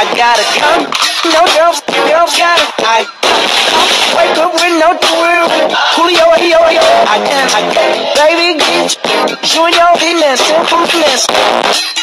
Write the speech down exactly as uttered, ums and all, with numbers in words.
gotta come. No girls, girls gotta. I wake up with no thrill. Julio, yo, yo. I can, I can. Baby, get you and your business, simple business.